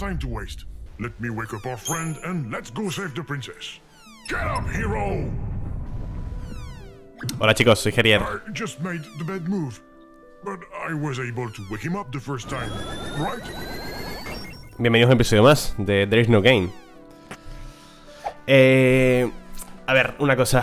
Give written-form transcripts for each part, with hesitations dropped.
time to waste. Let me wake up our friend and let's go save the princess. Get up, hero! Hola chicos, soy Gerier. I just made the bad move, but I was able to wake him up the first time, right? Bienvenidos a un episodio más de There Is No Game. A ver, una cosa.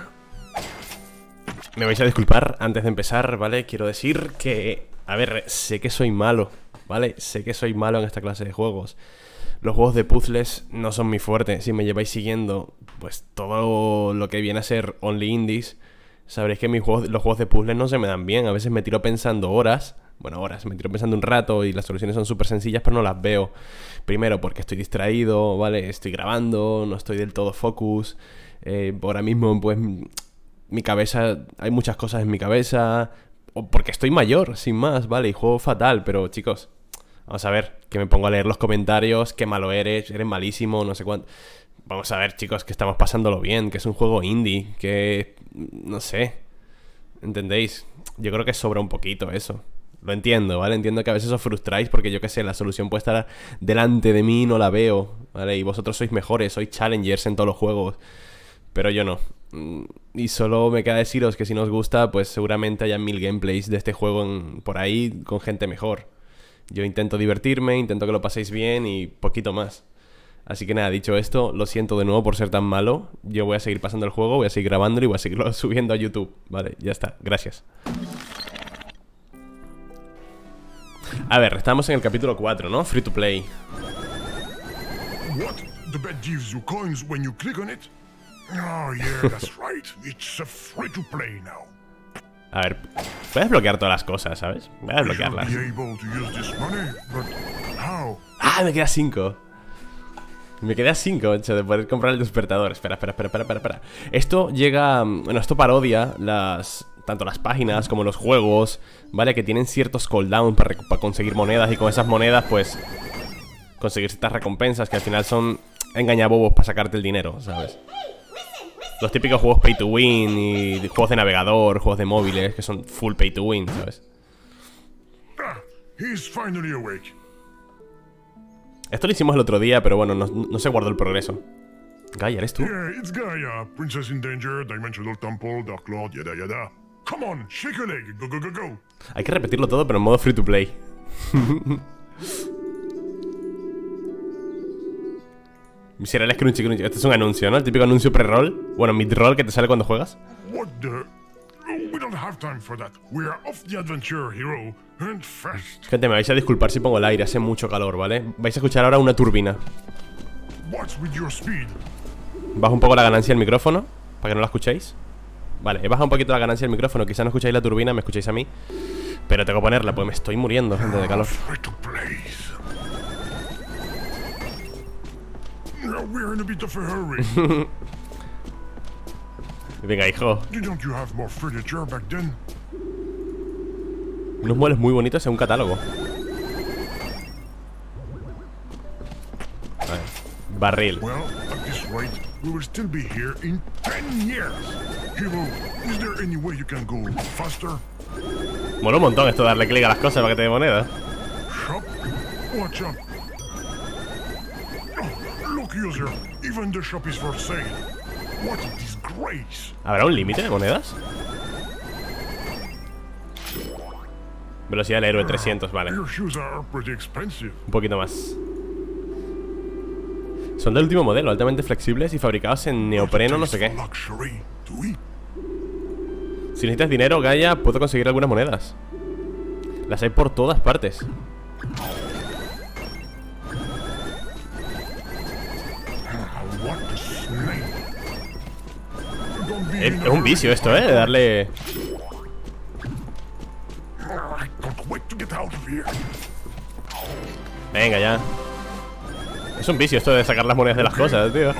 Me vais a disculpar antes de empezar, ¿vale? Quiero decir que, a ver, sé que soy malo, ¿vale? Sé que soy malo en esta clase de juegos. Los juegos de puzzles no son mi fuerte. Si me lleváis siguiendo, pues todo lo que viene a ser Only Indies, sabréis que los juegos de puzzles no se me dan bien. A veces me tiro pensando horas. Bueno, horas, me tiro pensando un rato y las soluciones son súper sencillas, pero no las veo. Primero porque estoy distraído, ¿vale? Estoy grabando, no estoy del todo focus. Ahora mismo, pues, mi cabeza... Hay muchas cosas en mi cabeza. O porque estoy mayor, sin más, ¿vale? Y juego fatal, pero chicos, vamos a ver, que me pongo a leer los comentarios, qué malo eres malísimo, no sé cuánto. Vamos a ver, chicos, que estamos pasándolo bien, que es un juego indie, que... no sé, ¿entendéis? Yo creo que sobra un poquito eso. Lo entiendo, ¿vale? Entiendo que a veces os frustráis porque yo qué sé, la solución puede estar delante de mí y no la veo, ¿vale? Y vosotros sois mejores, sois challengers en todos los juegos, pero yo no. Y solo me queda deciros que si no os gusta, pues seguramente haya 1000 gameplays de este juego por ahí con gente mejor. Yo intento divertirme, intento que lo paséis bien y poquito más. Así que nada, dicho esto, lo siento de nuevo por ser tan malo. Yo voy a seguir pasando el juego, voy a seguir grabándolo y voy a seguirlo subiendo a YouTube. Vale, ya está, gracias. A ver, estamos en el capítulo 4, ¿no? Free to play. What? The bed gives you coins when you click on it? Oh yeah, that's right. It's a free to play now. A ver, puedes bloquear todas las cosas, ¿sabes? Voy a desbloquearlas. Ah, me queda 5. Me queda 5, hecho, de poder comprar el despertador. Espera. Esto llega... Bueno, esto parodia tanto las páginas como los juegos, ¿vale? Que tienen ciertos cooldowns para conseguir monedas. Y con esas monedas, pues, conseguir ciertas recompensas que al final son engañabobos para sacarte el dinero, ¿sabes? Los típicos juegos pay to win y juegos de navegador, juegos de móviles, que son full pay to win, ¿sabes? Esto lo hicimos el otro día, pero bueno, no se guardó el progreso. Gaia, ¿eres tú? Yeah, it's Gaia, Princess in Danger, Dimensional Temple, Dark Lord, yada yada. Come on, shake a leg, go. Hay que repetirlo todo, pero en modo free to play. Miserales crunchy. Este es un anuncio, ¿no? El típico anuncio pre-roll. Bueno, mid-roll que te sale cuando juegas. What the... We don't have time for that. We are off the adventure, hero, and fast. Gente, me vais a disculpar si pongo el aire, hace mucho calor, ¿vale? Vais a escuchar ahora una turbina. What's with your speed? Bajo un poco la ganancia del micrófono, para que no la escuchéis. Vale, he bajado un poquito la ganancia del micrófono. Quizá no escucháis la turbina, me escucháis a mí. Pero tengo que ponerla, pues me estoy muriendo, gente, de calor. We're in a bit of a hurry. Venga, hijo. Didn't you have more furniture back then? Unos muebles muy bonitos en un catálogo. Vale. Barril. Well, at this rate, we will still be here in 10 years. Hero, is there any way you can go faster? Mola un montón esto de darle clic a las cosas para que te dé moneda. Shop? Watch out. Look, user, even the shop is for sale. What a disgrace. ¿Habrá un límite de monedas? Velocidad del héroe 300, vale. Your shoes are pretty expensive. Un poquito más. Son del último modelo, altamente flexibles y fabricados en neopreno no sé qué. Si necesitas dinero, Gaia, puedo conseguir algunas monedas. Las hay por todas partes. Es un vicio esto, de darle... Venga, ya. Es un vicio esto de sacar las monedas de las cosas, tío.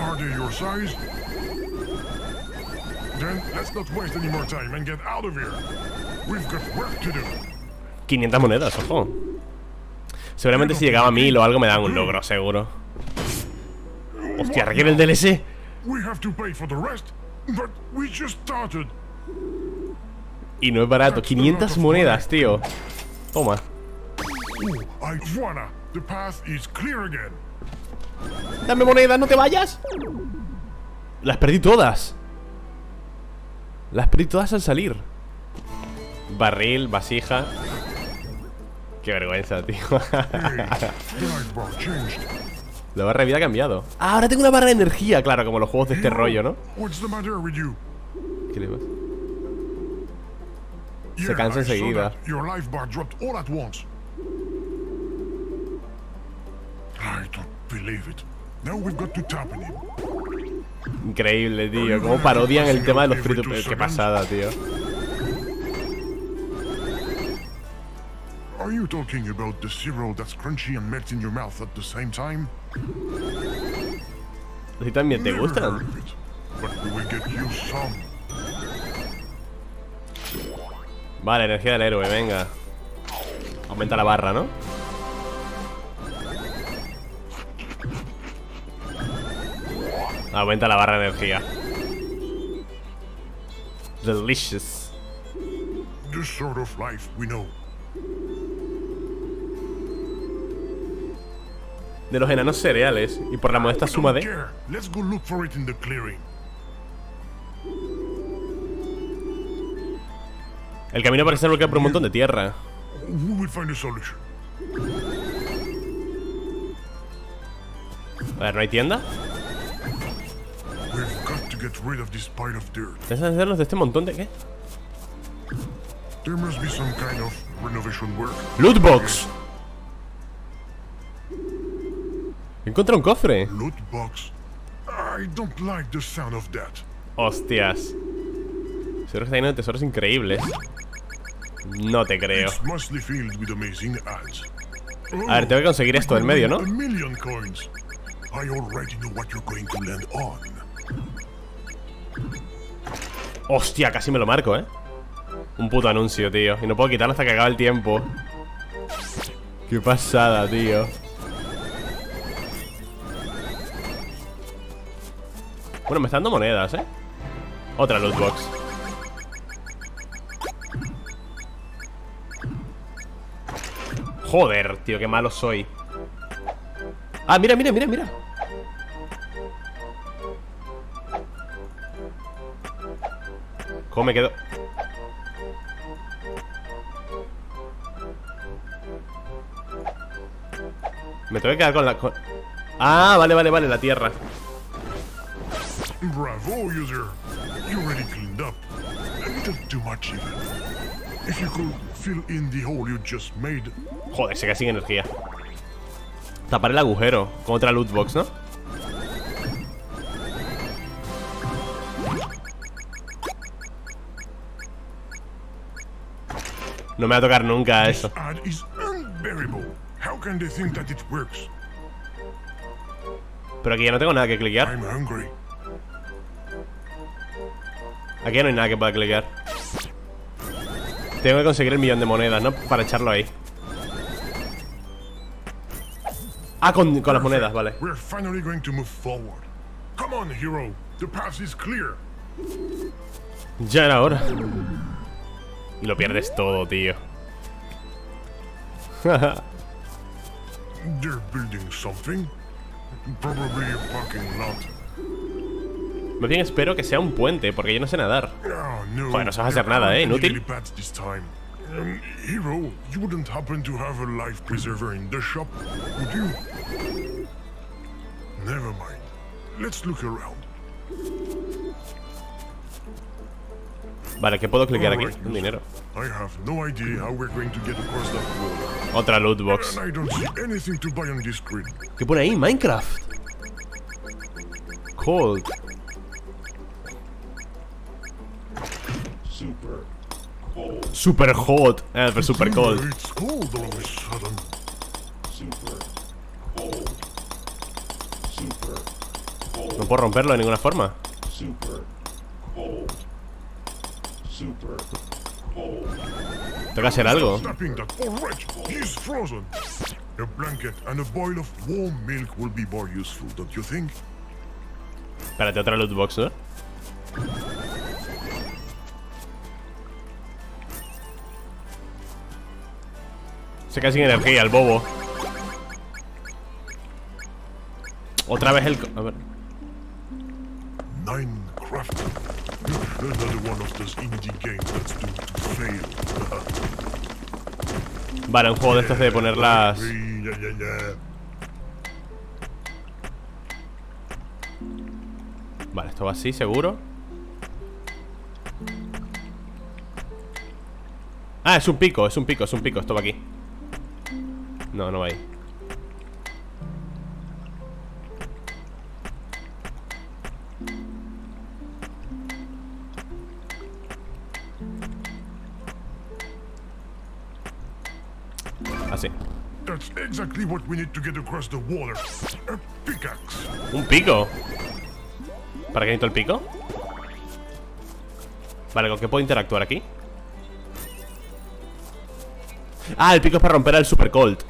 500 monedas, ojo. Seguramente si llegaba a 1000 o algo me dan un logro, seguro. Hostia, requiere el DLC. Y no es barato, 500 monedas, tío. Toma. The path is clear again. ¡Dame monedas, no te vayas! Las perdí todas. Las perdí todas al salir. Barril, vasija. Qué vergüenza, tío. The life bar changed. La barra de vida ha cambiado. Ah, ahora tengo una barra de energía, claro, como los juegos de este rollo, ¿no? What's the matter with you? ¿Qué le pasa? Yeah, cansa I saw enseguida. that. Your life bar dropped all at once. I don't believe it. Now we've got to tap in him. Increíble, tío. Cómo parodian el tema de los free to play. Qué pasada, tío. Are you talking about the cereal that's crunchy and melts in your mouth at the same time? ¿Sí también te Never gustan? heard of it, but we will get you some. Vale, energía del héroe, venga. Aumenta la barra, ¿no? Aumenta la barra de energía. Delicious. This sort of life we know. De los enanos cereales. Y por la modesta suma Don't de... care. Let's go look for it in the clearing. El camino parece ser bloqueado por un montón de tierra. We will find a solution. A ver, ¿no hay tienda? We've got to get rid of this pile of dirt. ¿Tienes que hacernos de este montón de qué? There must be some kind of renovation work. ¡Lootbox! Encontré un cofre. Loot box. I don't like the sound of that. Hostias. Seguro que está lleno de tesoros increíbles. No te creo. It's mostly filled with amazing ads. A ver, tengo que conseguir esto del medio, ¿no? A million coins. I already know what you're going to land on. Hostia, casi me lo marco, ¿eh? Un puto anuncio, tío. Y no puedo quitarlo hasta que acabe el tiempo. Qué pasada, tío. Bueno, me están dando monedas, ¿eh? Otra lootbox. Joder, tío, qué malo soy. Ah, mira, mira, mira, mira. ¿Cómo me quedo? Me tengo que quedar con la... Ah, vale, vale, vale, la tierra. Bravo, user. You already cleaned up. A little too much even. If you could fill in the hole you just made. Joder, se queda sin energía. Tapar el agujero con otra lootbox, ¿no? No me va a tocar nunca eso. This ad is unbearable. How can they think that it works? Pero aquí ya no tengo nada que cliquear. I'm hungry. Aquí ya no hay nada que pueda cliquear. Tengo que conseguir el millón de monedas, ¿no? Para echarlo ahí. Ah, con las monedas, vale. We're finally going to move forward. Come on, hero. The path is clear. Ya era hora. Y lo pierdes todo, tío. They're building something. Probably a parking lot. Más bien espero que sea un puente, porque yo no sé nadar. Oh, no. Joder, no sabes hacer nada, inútil. Lily pads this time. Hero, you wouldn't happen to have a life preserver in the shop, would you? Never mind. Let's look around. Vale, ¿qué puedo cliquear aquí? Alright, Un dinero. I have no idea how we're going to get across that wall. Otra lootbox. And I don't see anything to buy on this screen. ¿Qué pone ahí? Minecraft. Cold. Super hot. Pero super cold. It's cold all of a sudden. No puedo romperlo de ninguna forma. Tengo que hacer algo. Snapping that. Alright, he's frozen. A blanket and a boil of warm milk will be more useful, don't you think? Espérate, otra lootbox, ¿no? Se queda sin energía, el bobo. Otra vez el... A ver. Minecraft. Another one of those indie games that's doomed to fail. Vale, un juego de estos de poner las... Vale, esto va así, seguro. Ah, es un pico, es un pico, es un pico. Esto va aquí. No, no va ahí. Así. That's exactly what we need to get across the water. A pickaxe. ¿Un pico? ¿Para qué necesito el pico? Vale, ¿con qué puedo interactuar aquí? Ah, el pico es para romper al Super Colt.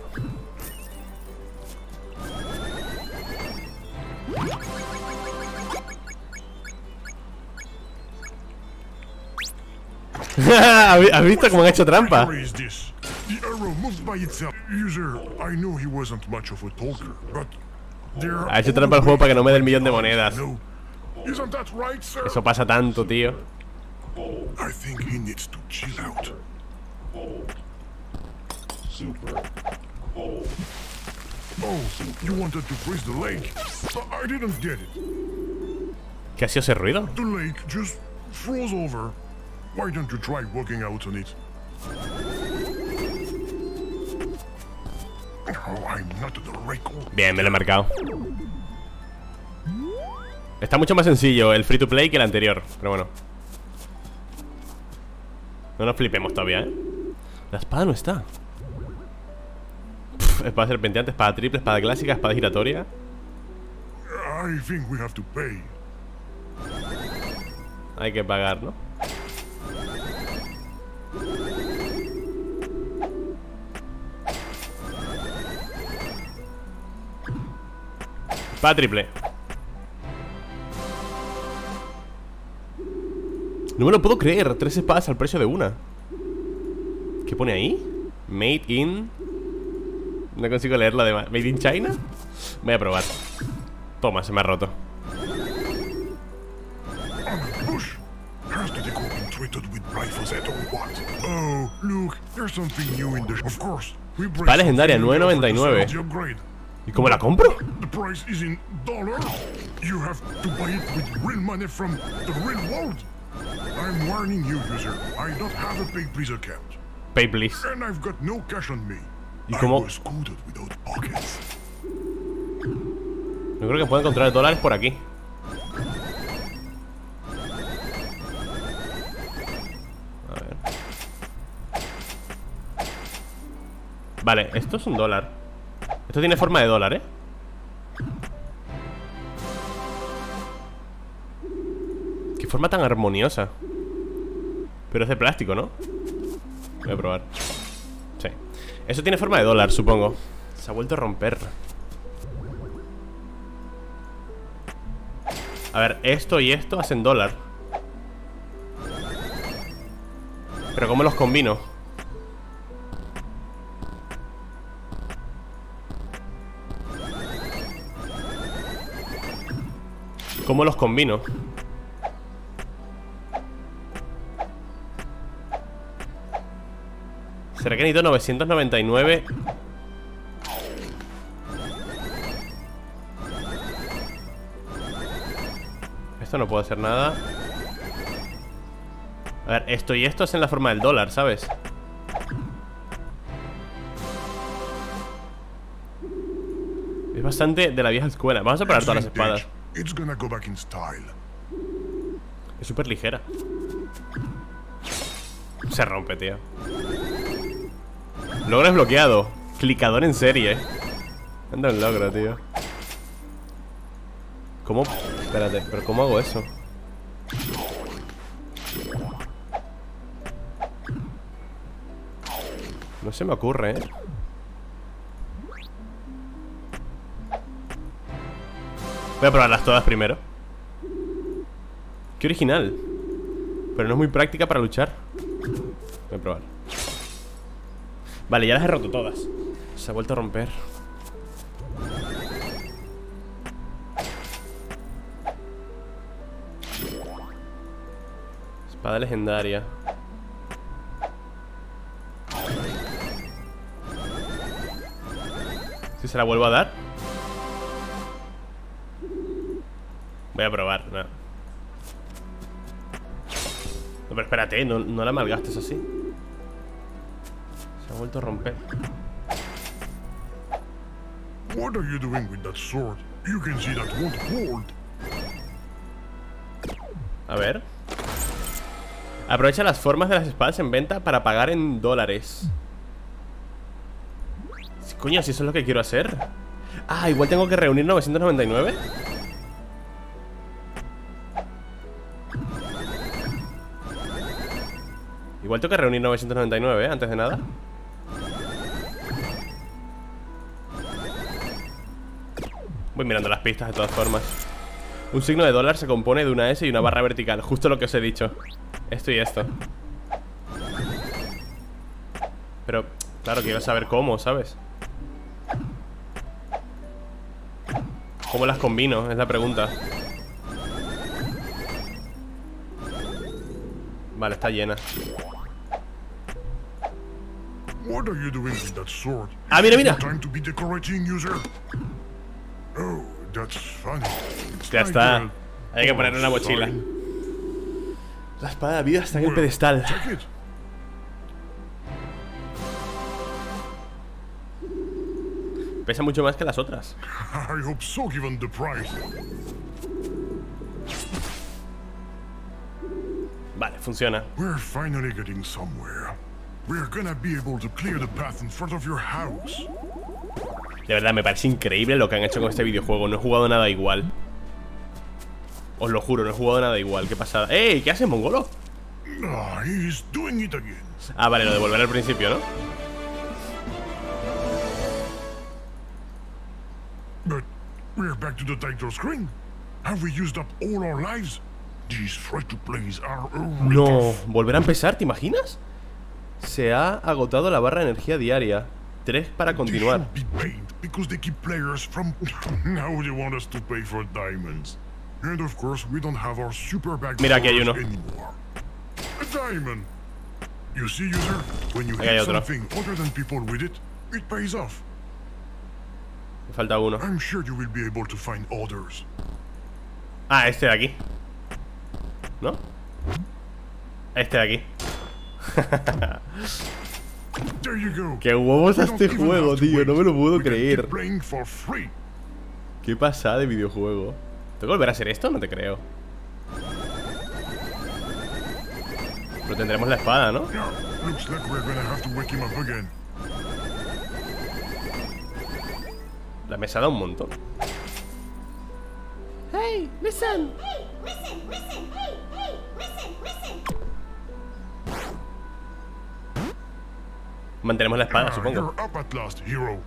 ¿Has visto cómo han hecho trampa? Where is this? The arrow moved by itself. User, I know he wasn't much of a talker, but there are Ha hecho trampa el juego para que no me dé el millón de always monedas. no. Isn't that right, sir? Eso pasa tanto, tío. I think he needs to chill out. Oh, you wanted to freeze the lake? I didn't get it. ¿Qué ha sido ese ruido? The lake just froze over. Why don't you try walking out on it? Oh, I'm not the right call. Bien, me lo he marcado. Está mucho más sencillo el free to play que el anterior. Pero bueno. No nos flipemos todavía, ¿eh? La espada no está. Espada serpenteante, espada triple, espada clásica, espada giratoria. I think we have to pay. Hay que pagar, ¿no? Espada triple. No me lo puedo creer. 3 espadas al precio de una. ¿Qué pone ahí? Made in... No consigo leer lo demás. ¿Made in China? Voy a probar. Toma, se me ha roto. Bush, has the decor been treated with rifles at all what? Oh, look, there's something new in the... Of course, we break Espada legendaria, something in the offer to 9.99. sell the upgrade. ¿Y cómo la compro? The price is in dollars. You have to buy it with real money from the real world. I'm warning you, user. I don't have a PayPlease account. Pay please. And I've got no cash on me. ¿Y I cómo? was good without pockets. No creo que pueda encontrar dólares por aquí. A ver. Vale, esto es un dólar. Esto tiene forma de dólar, ¿eh? Qué forma tan armoniosa. Pero es de plástico, ¿no? Voy a probar. Sí. Eso tiene forma de dólar, supongo. Se ha vuelto a romper. A ver, esto y esto hacen dólar. Pero ¿cómo los combino? ¿Cómo los combino? ¿Será que necesito 999? Esto no puedo hacer nada. A ver, esto y esto hacen la forma del dólar, ¿sabes? Es bastante de la vieja escuela. Vamos a parar todas las espadas. It's gonna go back in style. Es súper ligera. Se rompe, tío. Logro desbloqueado. Clicador en serie. Anda un logro, tío. ¿Cómo? Espérate, pero ¿cómo hago eso? No se me ocurre, ¿eh? Voy a probarlas todas primero. Qué original. Pero no es muy práctica para luchar. Voy a probar. Vale, ya las he roto todas. Se ha vuelto a romper. Espada legendaria. Si se la vuelvo a dar. Voy a probar, no. No, pero espérate, no la malgastes así. Se ha vuelto a romper. What are you doing with that sword? You can see that won't hold. A ver. Aprovecha las formas de las espadas en venta para pagar en dólares. Coño, si eso es lo que quiero hacer. Ah, igual tengo que reunir 999. Igual tengo que reunir 999, antes de nada. Voy mirando las pistas de todas formas. Un signo de dólar se compone de una S y una barra vertical. Justo lo que os he dicho. Esto y esto. Pero, claro, quiero saber cómo, ¿sabes? ¿Cómo las combino? Es la pregunta. Vale, está llena. What are you doing with that sword? Ah, mira, mira. Time to be decorating, user. Oh, that's funny. Ya está. Hay que ponerle una mochila. La espada de vida está en el pedestal. Take it. Pesa mucho más que las otras. I hope so, given the price. Vale, funciona. We're finally getting somewhere. We're gonna be able to clear the path in front of your house. De verdad, me parece increíble lo que han hecho con este videojuego. No he jugado nada igual. Os lo juro, no he jugado nada igual. Qué pasada. ¡Ey! ¿Qué hace, mongolo? Ah, he's doing it again. Ah, vale, lo de volver al principio, ¿no? But we're back to the title screen. Have we used up all our lives? These free-to-plays are No, volver a empezar, ¿te imaginas? Se ha agotado la barra de energía diaria. 3 para continuar. They should be paid because they keep players from. Now they want us to pay for diamonds. And of course, we don't have our super bag Mira, aquí hay uno. anymore. A diamond. You see, user, when you Aquí hay hit otro. something other than people with it, it pays off. Me falta uno. I'm sure you will be able to find others. Ah, este de aquí. ¿No? Este de aquí. There you go. ¡Qué huevos You a don't este even juego, have to tío! wait. No me lo puedo We can creer. keep playing for free. ¿Qué pasada de videojuego? ¿Tengo que volver a hacer esto? No te creo. Pero tendremos la espada, ¿no? Yeah, looks like we're gonna have to wake him up again. La mesa da un montón. Hey, listen. Hey, listen, listen, hey, listen, listen. Mantenemos la espada, supongo. You're up at last, hero.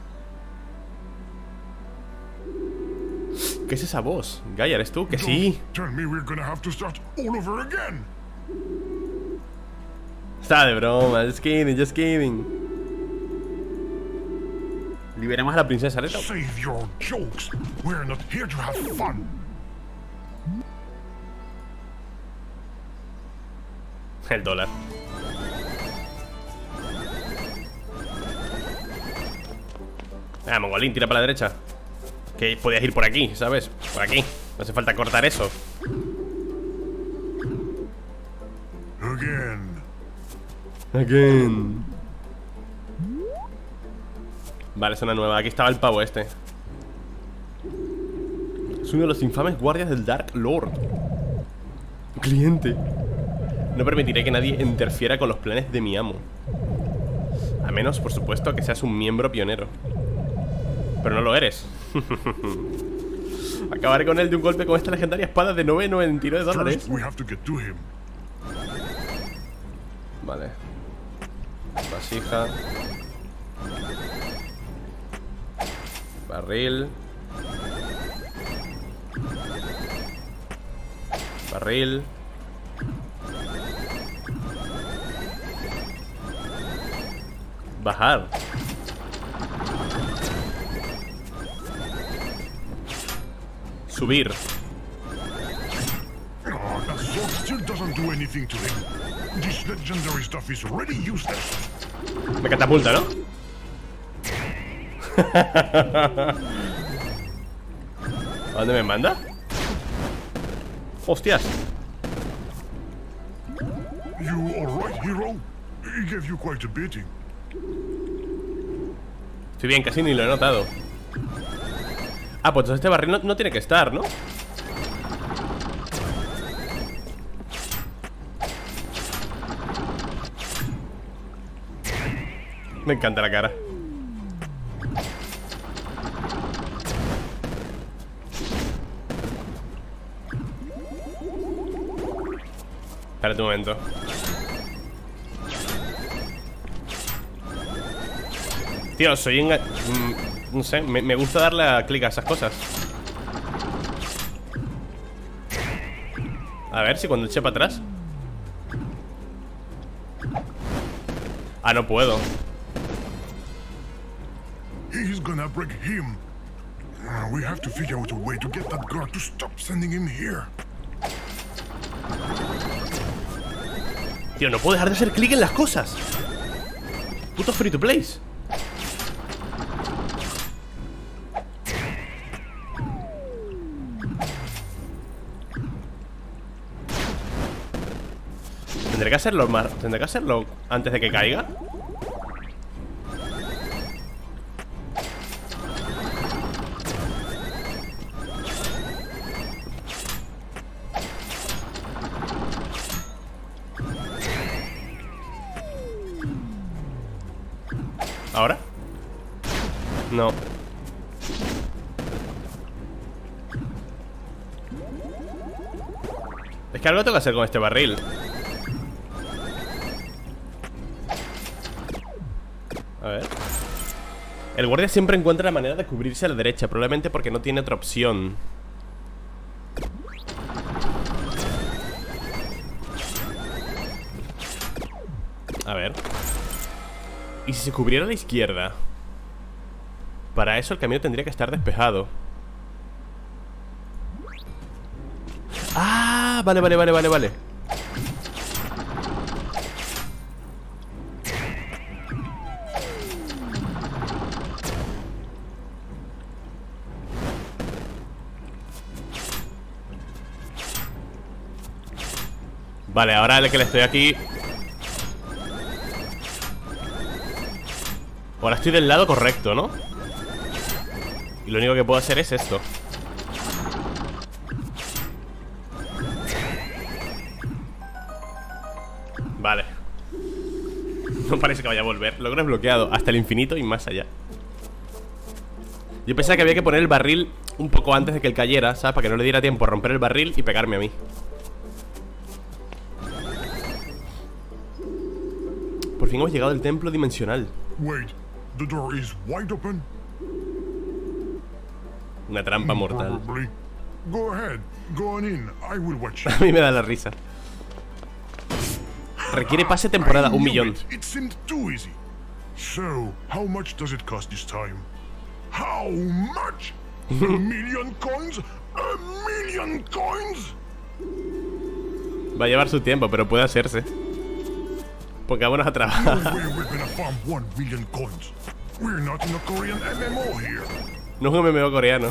¿Qué es esa voz? Gaia, ¿eres tú? Que sí. Tell me we're gonna have to start all over again. Está de broma, just kidding, just kidding. Liberemos a la princesa, ¿leto? Save your jokes. We're not here to have fun. El dólar. Ah, mongolín, tira para la derecha. Que podías ir por aquí, ¿sabes? Por aquí. No hace falta cortar eso. Again. Again. Vale, es una nueva. Aquí estaba el pavo este. Es uno de los infames guardias del Dark Lord. Cliente. No permitiré que nadie interfiera con los planes de mi amo. A menos, por supuesto, que seas un miembro pionero. Pero no lo eres. Acabaré con él de un golpe con esta legendaria espada de 9,99 dólares. First, we have to get to him. Vale. Vasija. Barril. Barril. Bajar. Subir. Oh, that sword still doesn't do anything to him. This legendary stuff is already useless. Me catapulta, ¿no? ¿A dónde me manda? ¡Hostias! You alright, hero? He gave you quite a beating. Estoy bien, casi ni lo he notado. Ah, pues este barril no tiene que estar, ¿no? Me encanta la cara. Espérate un momento. Tío, soy no sé, me gusta darle a clic a esas cosas. A ver si cuando eche para atrás. Ah, no puedo. He's gonna break him. We have to figure out a way to get that guard to stop sending him here. Tío, no puedo dejar de hacer clic en las cosas. Puto free to plays. Tendré que hacerlo antes de que caiga. ¿Ahora? No. Es que algo tengo que hacer con este barril. A ver. El guardia siempre encuentra la manera de cubrirse a la derecha, probablemente porque no tiene otra opción. A ver. ¿Y si se cubriera a la izquierda? Para eso el camino tendría que estar despejado. Ah, vale. Vale, ahora el que le estoy aquí. Ahora estoy del lado correcto, ¿no? Y lo único que puedo hacer es esto. Vale. No parece que vaya a volver. Logro desbloqueado hasta el infinito y más allá. Yo pensaba que había que poner el barril un poco antes de que él cayera, ¿sabes? Para que no le diera tiempo a romper el barril y pegarme a mí. Por fin hemos llegado al templo dimensional. Wait, the door is wide open? Una trampa mortal. Probably. Go ahead, go on in. I will watch you. A mí me da la risa. Requiere pase temporada, I 1 knew millón. It seemed too easy. So, how much does it cost this time? How much? A million coins? A million coins? Va a llevar su tiempo, pero puede hacerse. Pongámonos a No trabajar. way we're gonna farm 1 million coins. We're not in a Korean MMO here. No es un MMO coreano.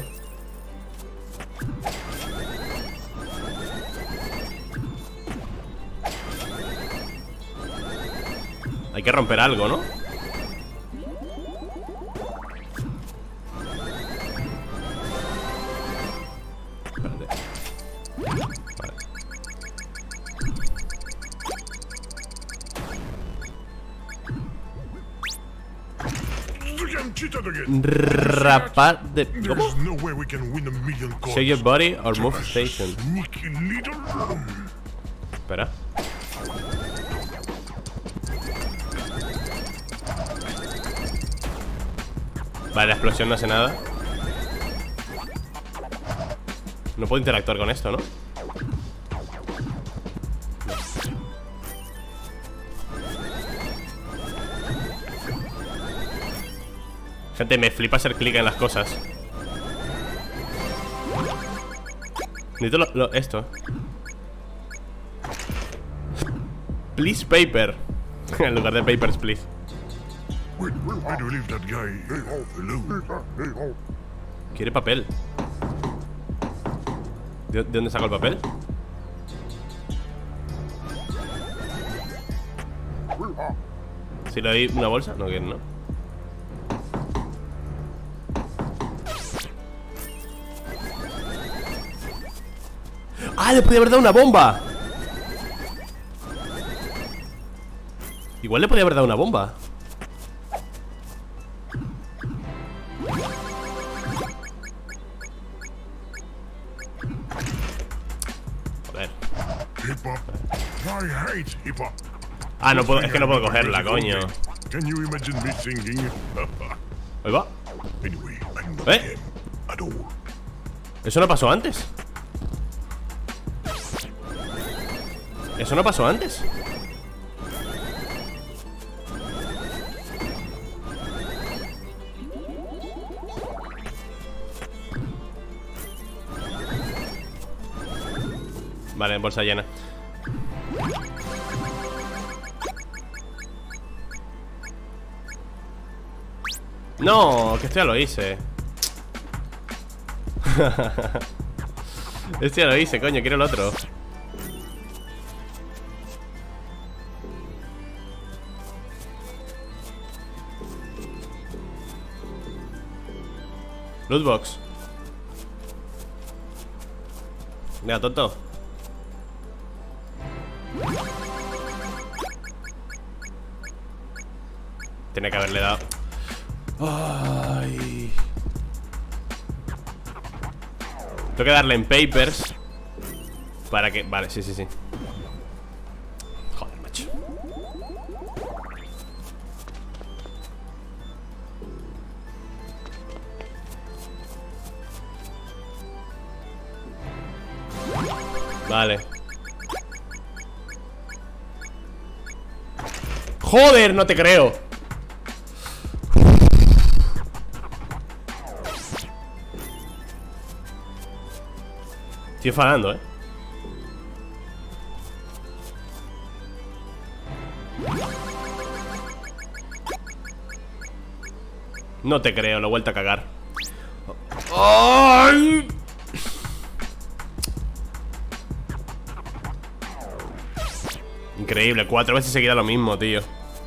Hay que romper algo, ¿no? Espérate. Vale. You cheated again. Rapar de... ¿Cómo? There's no way we can win a million coins. Show your body or move Just station. Sneaky little. Espera. Vale, la explosión no hace nada. No puedo interactuar con esto, ¿no? Gente, me flipa hacer clic en las cosas. Necesito esto. Please paper. En lugar de papers, please. Wait, I do leave that guy alone. Quiere papel. ¿De dónde saco el papel? Si le doy una bolsa, no quiere, ¿no? ¡Ah! ¡Le podía haber dado una bomba! Igual le podía haber dado una bomba. Joder. Hip hop. I hate hip hop. Ah, no puedo, es que no puedo cogerla, coño. Can you imagine me singing? Ahí va. Anyway, I'm not ¿Eh? him at all. ¿Eso no pasó antes? ¿Eso no pasó antes? Vale, bolsa llena. No, que esto ya lo hice. Esto ya lo hice, coño, quiero el otro. Lootbox. Mira, tonto. Tiene que haberle dado. Ay. Tengo que darle en papers. Para que... Vale, sí, sí, sí. Joder, macho. Vale. Joder, no te creo. Estoy enfadando, ¿eh? No te creo, lo he vuelto a cagar. ¡Ay! Increíble, 4 veces seguida lo mismo, tío.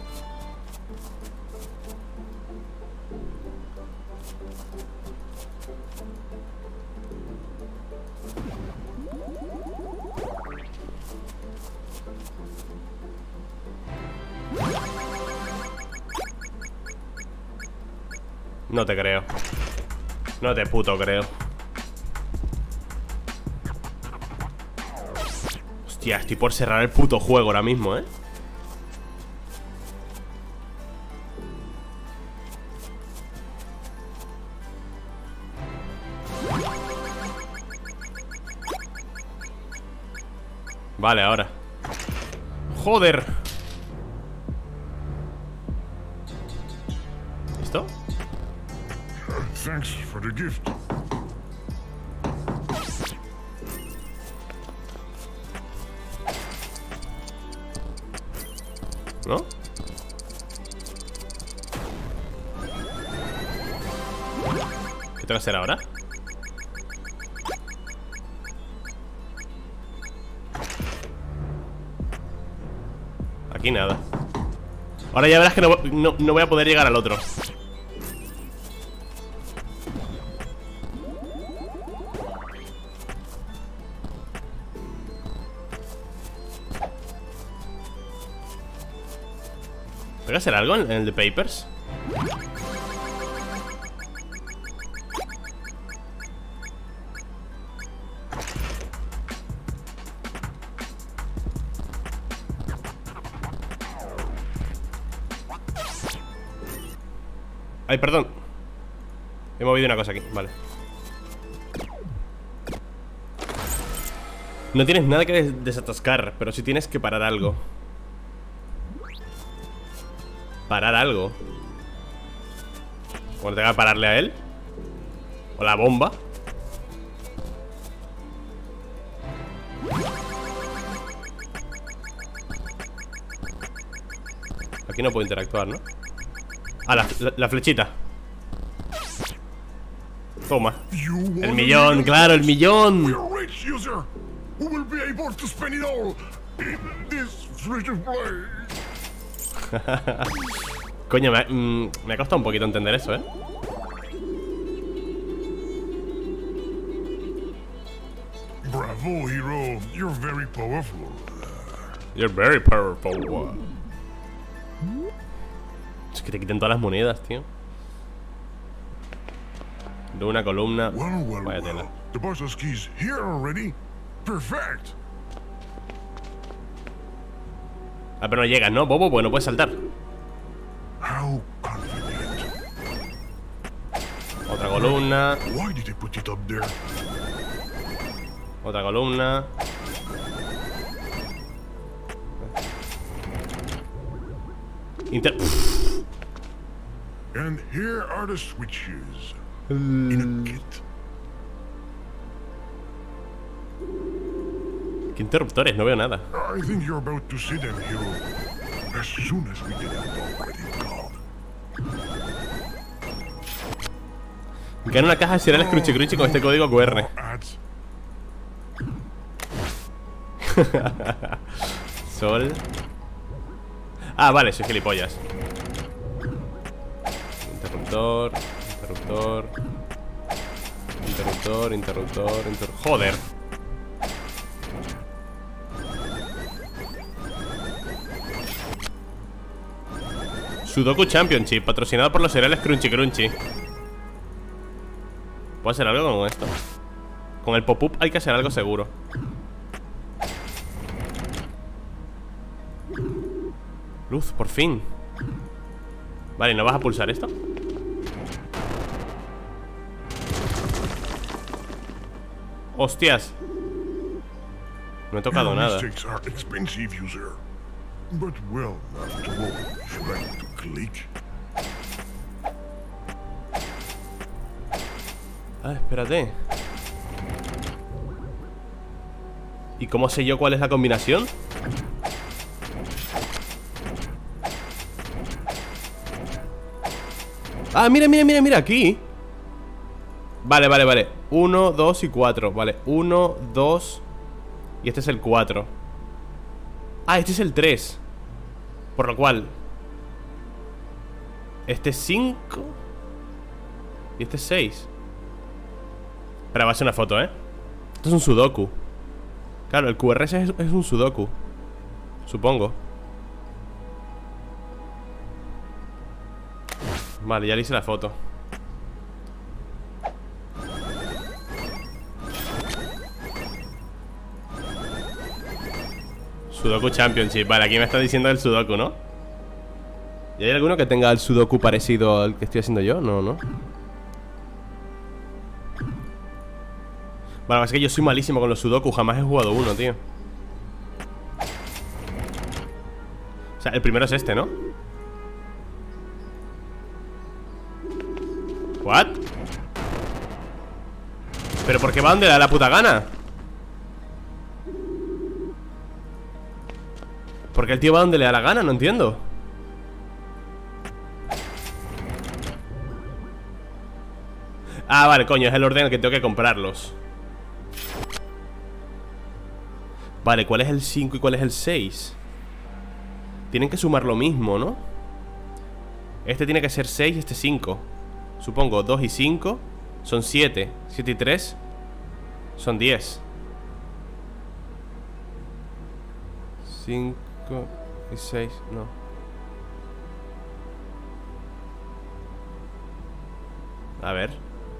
No te creo. No te puto creo. Hostia, estoy por cerrar el puto juego ahora mismo, ¿eh? Vale, ahora. Joder. ¿Listo? Thanks for the gift. ¿No? ¿Qué tengo que hacer ahora? Aquí nada. Ahora ya verás que no voy a poder llegar al otro. ¿Tengo que hacer algo en el de papers? Ay, perdón. He movido una cosa aquí, vale. No tienes nada que desatascar, pero sí tienes que parar algo. Parar algo. Cuando tenga que pararle a él. O la bomba. aquí no puedo interactuar, ¿no? Ah, la flechita. Toma. El millón, claro, el millón. We're rich, user. We will be able to spend it all in this free-to-play. Coño, me ha costado un poquito entender eso, ¿eh? Bravo, hero. You're very powerful. You're very powerful. Es que te quiten todas las monedas, tío. De una columna. Well, Vaya tela. The boss's key's here already. Perfect. Ah, pero no llegas, ¿no, Bobo? Pues no puedes saltar. How convenient. Otra columna. Why did they put it up there? Otra columna. And here are the switches. In a kit. ¿Qué interruptores? No veo nada. I think you're about to see them, hero. As soon as we get out already gone. Gana una caja de cereales Crunchy Crunchy con este código QR. More ads. Sol. Ah, vale, soy gilipollas. Interruptor. Interruptor. Joder. Sudoku Championship, patrocinado por los cereales Crunchy Crunchy. ¿Puedo hacer algo con esto? Con el pop-up hay que hacer algo seguro. Luz, por fin. Vale, ¿no vas a pulsar esto? ¡Hostias! No he tocado Your nada. mistakes are expensive, user. But well, after all, if you like to click. Ah, espérate. ¿Y cómo sé yo cuál es la combinación? Ah, mira, aquí. Vale. 1, 2 y 4. Vale, 1, 2. Y este es el 4. Ah, este es el 3. Por lo cual este es 5. Y este es 6. Espera, va a ser una foto, ¿eh? Esto es un sudoku. Claro, el QRS es un sudoku. Supongo. Vale, ya le hice la foto. Sudoku Championship. Vale, aquí me está diciendo el sudoku, ¿no? ¿Y hay alguno que tenga el sudoku parecido al que estoy haciendo yo? No, ¿no? Bueno, es que yo soy malísimo con los sudoku. Jamás he jugado uno, tío. O sea, el primero es este, ¿no? ¿What? ¿Pero por qué va donde le da la puta gana? ¿Por qué el tío va donde le da la gana? No entiendo. Ah, vale, coño, es el orden en el que tengo que comprarlos. Vale, ¿cuál es el 5 y cuál es el 6? Tienen que sumar lo mismo, ¿no? Este tiene que ser 6 y este 5. Supongo, 2 y 5 son 7. 7 y 3 son 10. 5 y 6, no. A ver.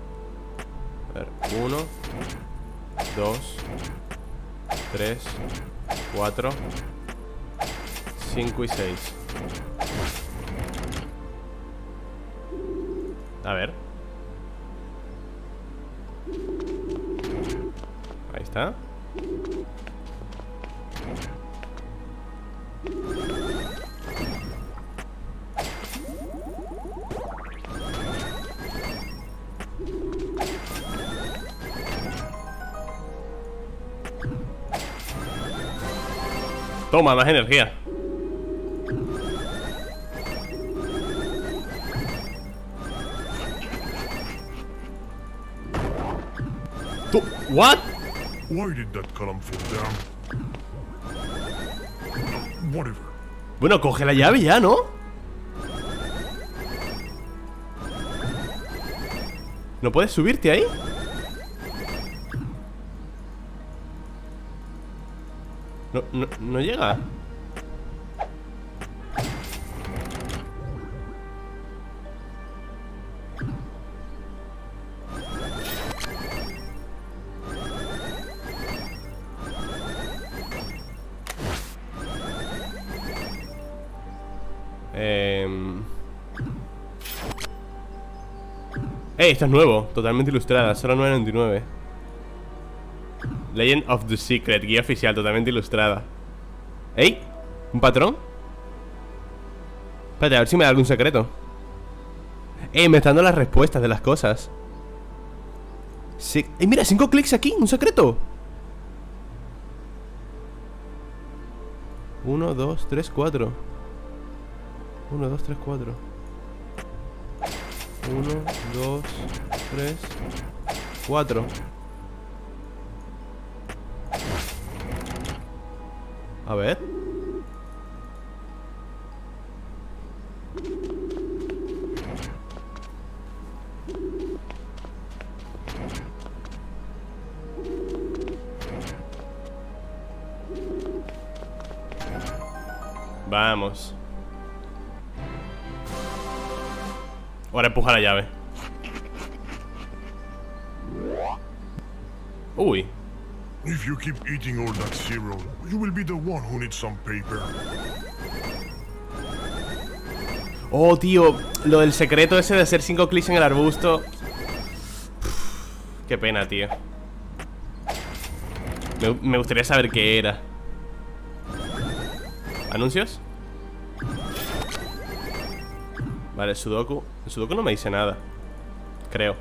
1, 2, 3, 4, 5 y 6. A ver. Ahí está. Toma, más energía. ¿Tú? ¿What? Why did that column fall down? Whatever. Bueno, coge la llave ya, ¿no? ¿No puedes subirte ahí? No llega. Esto es nuevo, totalmente ilustrada, solo 9.99. Legend of the Secret, guía oficial, totalmente ilustrada. ¿Ey? ¿Un patrón? Espérate, a ver si me da algún secreto. Me está dando las respuestas de las cosas. Sí. Mira, 5 clics aquí, un secreto. 1, 2, 3, 4. 1, 2, 3, 4. 1, 2, 3, 4. A ver. Vamos. Ahora empuja la llave. Uy. If you keep eating all that cereal, you will be the one who needs some paper. Oh, tío, lo del secreto ese de hacer 5 clics en el arbusto. Uf, qué pena, tío. Me gustaría saber qué era. ¿Anuncios? Vale, Sudoku. El Sudoku no me dice nada. Creo.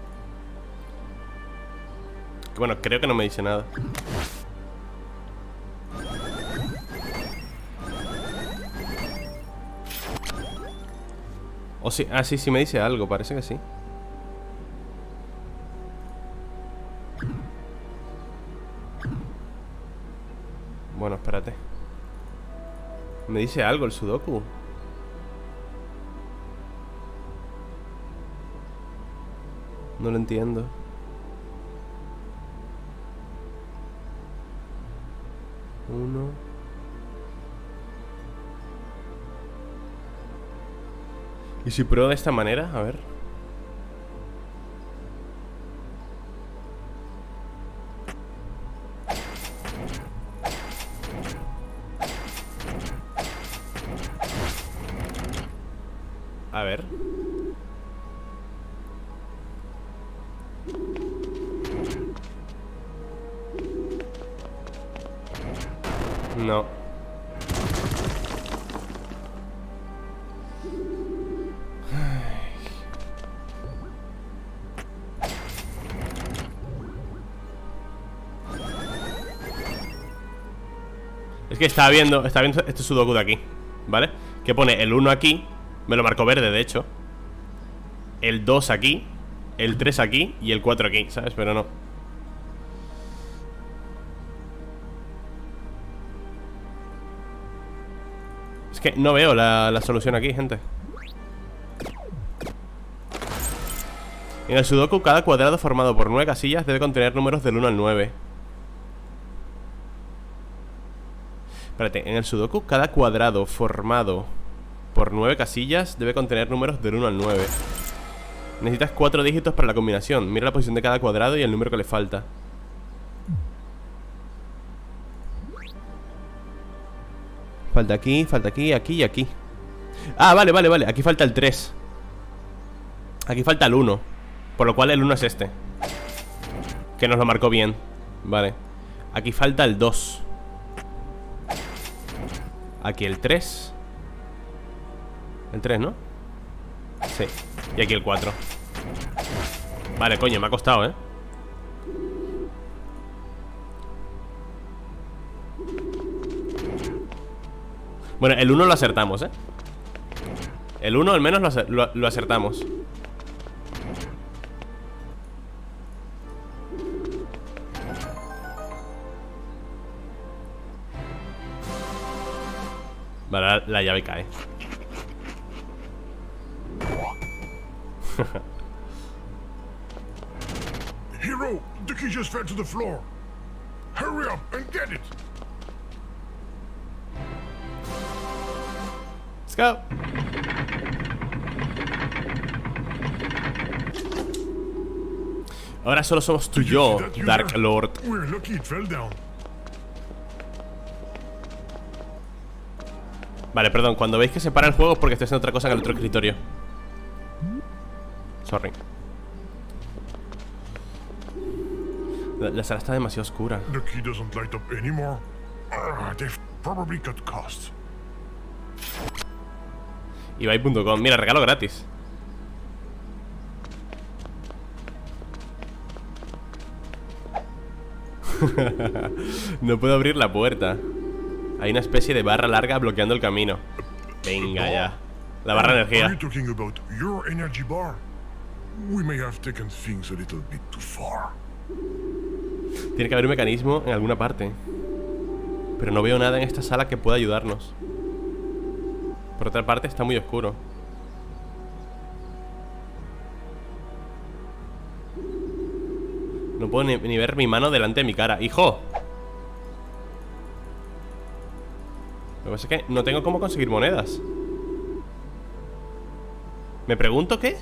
Bueno, creo que no me dice nada. O sí, ah, sí, sí me dice algo, parece que sí. Bueno, espérate. Me dice algo el Sudoku. No lo entiendo. Uno. ¿Y si pruebo de esta manera? A ver. A ver. No. Es que estaba viendo este Sudoku de aquí, ¿vale? Que pone el 1 aquí. Me lo marcó verde, de hecho. El 2 aquí, el 3 aquí y el 4 aquí, ¿sabes? Pero no. Es que no veo la solución aquí, gente. En el Sudoku, cada cuadrado formado por 9 casillas debe contener números del 1 al 9. Espérate, en el Sudoku, cada cuadrado formado por 9 casillas debe contener números del 1 al 9. Necesitas 4 dígitos para la combinación. Mira la posición de cada cuadrado y el número que le falta. Falta aquí, aquí y aquí. Ah, vale, vale, vale. Aquí falta el 3. Aquí falta el 1. Por lo cual el 1 es este. Que nos lo marcó bien. Vale. Aquí falta el 2. Aquí el 3. El 3, ¿no? Sí. Y aquí el 4. Vale, coño, me ha costado, ¿eh? Bueno, el 1 lo acertamos, ¿eh? El 1 al menos lo acertamos. Vale, la llave cae. Hero, the key just fell to the floor. Hurry up and get it. Let's go. Ahora solo somos tú y yo, Dark Lord. We're lucky it fell down. Vale, perdón, cuando veis que se para el juego es porque estoy haciendo otra cosa en el otro escritorio. Sorry. La sala está demasiado oscura. The key doesn't light up anymore. They've probably cut costs. Ibai.com, mira, regalo gratis. No puedo abrir la puerta. Hay una especie de barra larga bloqueando el camino. Venga ya. La barra de Are you energía. talking about your energy bar? We may have taken things a little bit too far. Tiene que haber un mecanismo en alguna parte. Pero no veo nada en esta sala que pueda ayudarnos. Por otra parte está muy oscuro. No puedo ni ver mi mano delante de mi cara. ¡Hijo! Lo que pasa es que no tengo cómo conseguir monedas. ¿Me pregunto qué?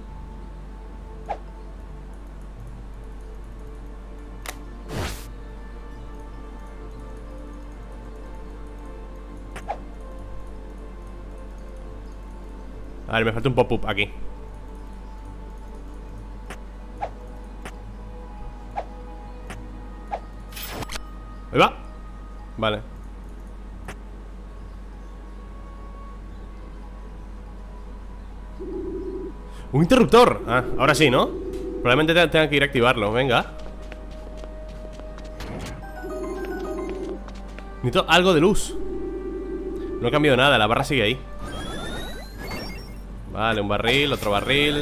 A ver, me falta un pop-up aquí. Ahí va. Vale. Un interruptor. Ah, ahora sí, ¿no? Probablemente tenga que ir a activarlo. Venga. Necesito algo de luz. No he cambiado nada, la barra sigue ahí. Vale, un barril, otro barril.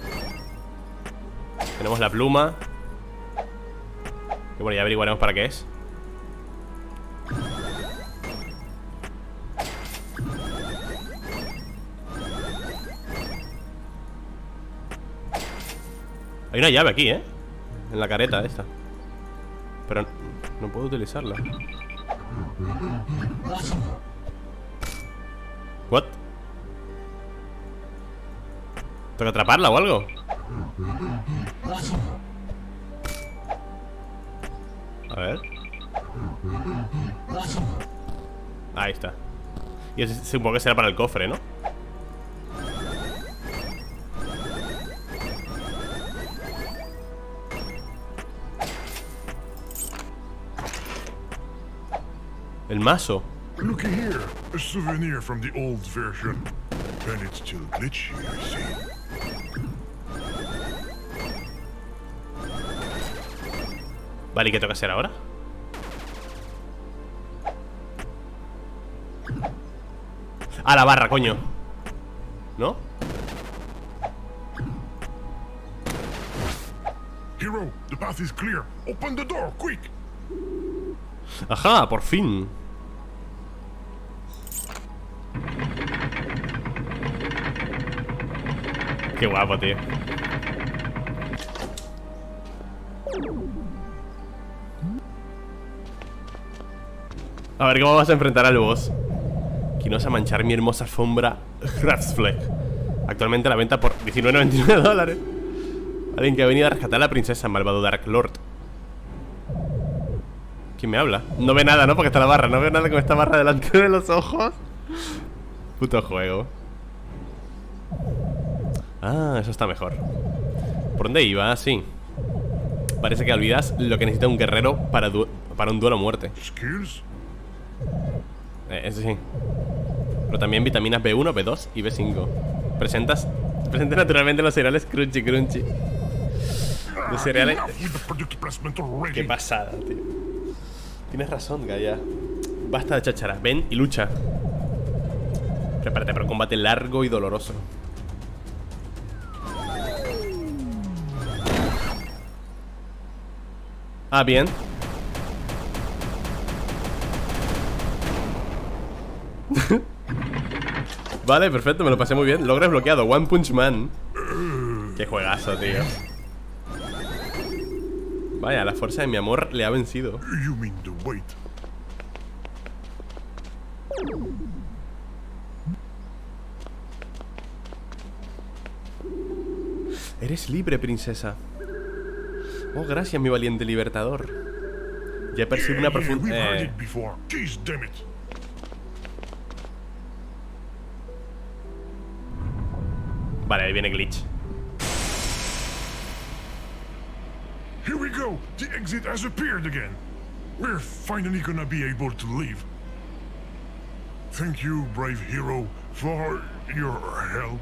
Tenemos la pluma. Que bueno, ya averiguaremos para qué es. Hay una llave aquí, ¿eh? En la careta esta. Pero no puedo utilizarla. ¿What? ¿Tengo que atraparla o algo? A ver. Ahí está. Y supongo que será para el cofre, ¿no? El mazo. Looky here, a souvenir from the old version. And it's still glitchy, I see. Vale, ¿y qué toca hacer ahora? A la barra, coño. ¿No? Hero, the path is clear. Open the door, quick! Ajá, por fin. Qué guapo, tío. A ver cómo vas a enfrentar al boss. Quién vas a manchar mi hermosa alfombra Hratzfleck. Actualmente a la venta por $19.99. Alguien que ha venido a rescatar a la princesa, malvado Dark Lord. ¿Quién me habla? No ve nada, ¿no? Porque está la barra. No veo nada con esta barra delante de los ojos. Puto juego. Ah, eso está mejor. ¿Por dónde iba? Sí. Parece que olvidas lo que necesita un guerrero para un duelo a muerte. Skills? Eso sí. Pero también vitaminas B1, B2 y B5. Presenta naturalmente los cereales Crunchy Crunchy. Los cereales... Enough with the product placement already. Qué pasada, tío. Tienes razón, Gaia. Basta de cháchara, ven y lucha. Prepárate para un combate largo y doloroso. Ah, bien. Vale, perfecto, me lo pasé muy bien. Logro desbloqueado, One Punch Man. Qué juegazo, tío. Vaya, la fuerza de mi amor le ha vencido. You mean the weight? Eres libre, princesa. Oh, gracias, mi valiente libertador. Ya percibo una We've heard profunda... it before. Jeez, damn it. Vale, ahí viene glitch. Here we go. The exit has appeared again. We're finally gonna be able to leave. Thank you, brave hero, for your help.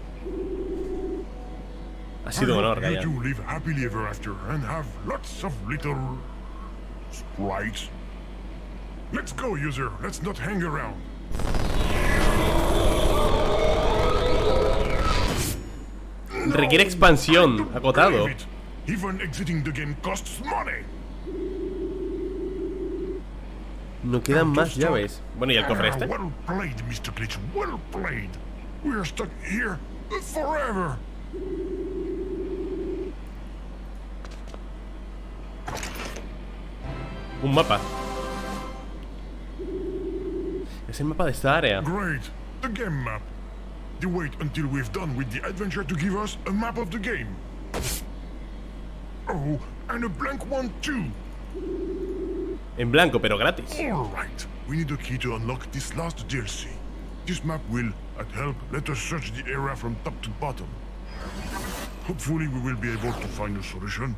Ha sido un honor, I hope Gaia. you two live happily ever after and have lots of little sprites. Let's go, user. Let's not hang around. Requiere expansión, acotado. Believe it. Even exiting the game costs money. No quedan más llaves. Bueno, ¿y el cofre este? Well played, Mr. Glitch. Well played. We're stuck here forever. Un mapa. Es el mapa de esta área. Great. The game map. You wait until we've done with the adventure to give us a map of the game. Oh, and a blank one too. En blanco, pero gratis. All right. We need a key to unlock this last DLC. This map will, at help, let us search the area from top to bottom. Hopefully we will be able to find a solution.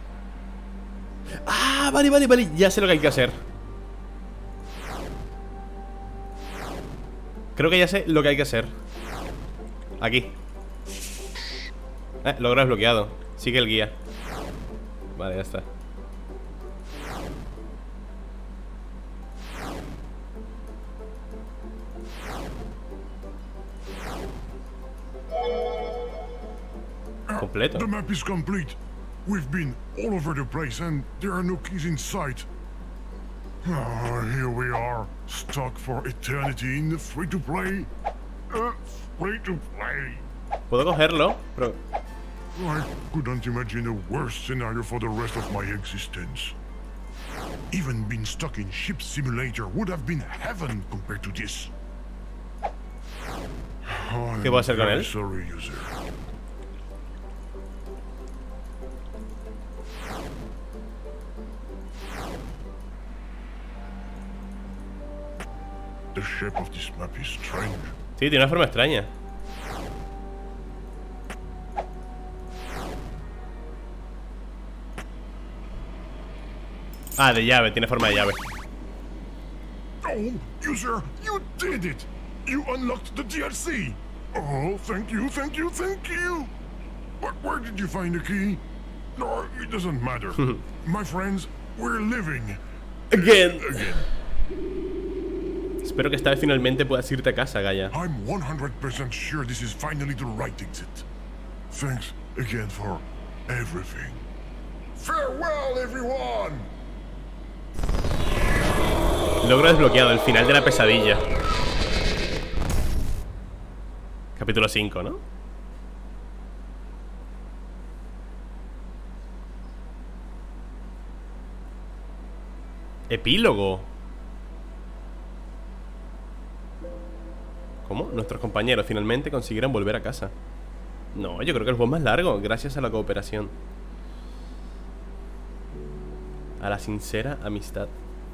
Ah, vale, vale, vale. Ya sé lo que hay que hacer. Creo que ya sé lo que hay que hacer. Aquí. Logro desbloqueado. Sigue el guía. Vale, ya está. Completo. The map is complete. We've been all over the place and there are no keys in sight. Ah, here we are, stuck for eternity in the free-to-play. Free-to-play. Puedo cogerlo, pero... I couldn't imagine a worse scenario for the rest of my existence. Even being stuck in Ship Simulator would have been heaven compared to this. ¿Qué voy a hacer con él? Sorry, user. The shape of this map is strange. Sí, tiene una forma extraña. Ah, de llave, tiene forma de llave. Oh, user, you did it! You unlocked the DLC! Oh, thank you, thank you, thank you! But where did you find the key? No, it doesn't matter. My friends, we're living. Again. Again. Espero que esta vez finalmente puedas irte a casa, Gaia. I'm 100% sure this is finally the right exit. Thanks again for everything. Farewell, everyone! Logro desbloqueado, el final de la pesadilla. Capítulo 5, ¿no? Epílogo. ¿Cómo? Nuestros compañeros finalmente consiguieron volver a casa. No, yo creo que el juego es más largo, gracias a la cooperación. A la sincera amistad.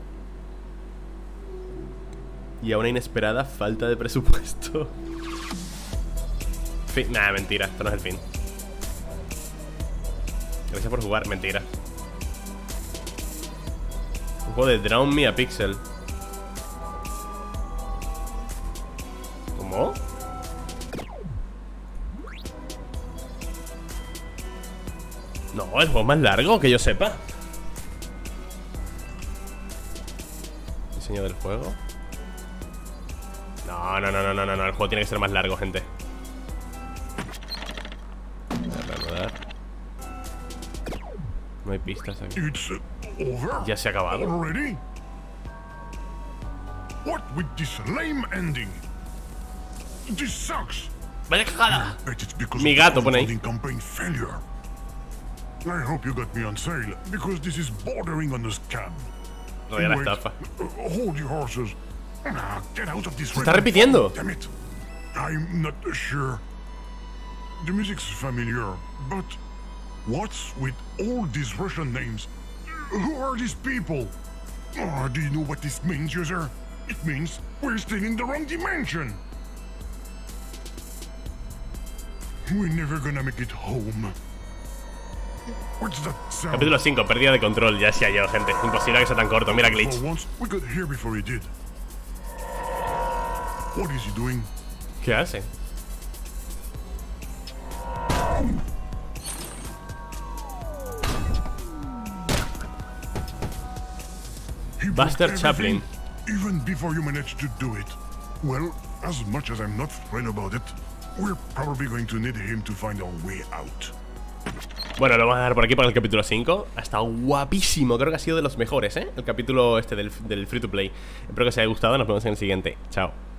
Y a una inesperada falta de presupuesto. Nah, mentira, esto no es el fin. Gracias por jugar, mentira. Un juego de Drown Me a Pixel. ¿Cómo? No, el juego es más largo, que yo sepa. Diseño del juego. No, no, no, no, no, no, no. El juego tiene que ser más largo, gente. Reanudar. No hay pistas aquí. It's over? Ya se ha acabado. Already? What with this lame ending? This sucks. Vaya cagada. Bet it's because Mi of gato the pone ahí. crowdfunding campaign failure. I hope you got me on sale, because this is bordering on a scam. Rodear la Wait, estafa. hold your horses. Get out of this. Se está repitiendo. Damn it. I'm not sure. The music's familiar, but what's with all these Russian names? Who are these people? Oh, do you know what this means, user? It means we're still in the wrong dimension. We're never gonna make it home. What's that sound? Capítulo 5, pérdida de control. Ya decía yo, gente. Imposible que sea tan corto. Mira glitch. For once, we got here before he did. What is he doing? ¿Qué hace? He broke Buster everything, Chaplin. even before you managed to do it. Well, as much as I'm not thrilled about it, we're probably going to need him to find our way out. Bueno, lo vamos a dejar por aquí para el capítulo 5. Ha estado guapísimo, creo que ha sido de los mejores, ¿eh? El capítulo este del free to play. Espero que os haya gustado, nos vemos en el siguiente. Chao.